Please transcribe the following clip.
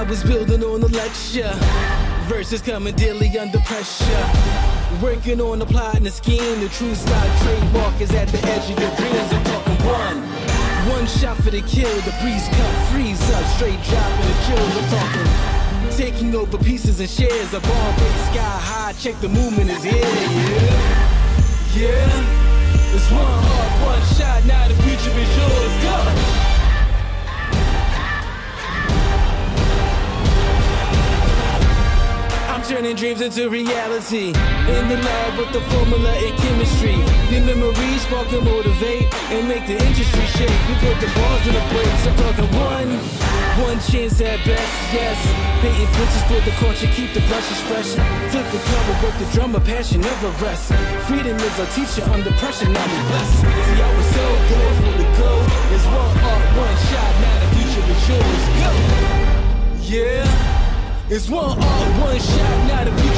was building on the lecture. Verses coming daily under pressure. Working on the plot and the scheme. The true stock trademark is at the edge of your dreams. I'm talking one shot for the kill. The breeze cut, freeze up, straight dropping the chills. I'm talking taking over pieces and shares. A bomb break sky high. Check the movement is here. Yeah. It's one heart, one shot. Now the future is yours. Go. Turning dreams into reality. In the lab with the formula and chemistry. Your memories spark and motivate and make the industry shake. We put the bars in the brakes. I'm talking one chance at best, yes. Painting pictures for the culture, keep the brushes fresh. Flip the cover, work the drummer, passion never rests. Freedom is a teacher under pressure, now we blessed. See, I was so good for the go. It's one art, one shot, now the future is yours. Go! Yeah. It's one art, one shot, now the future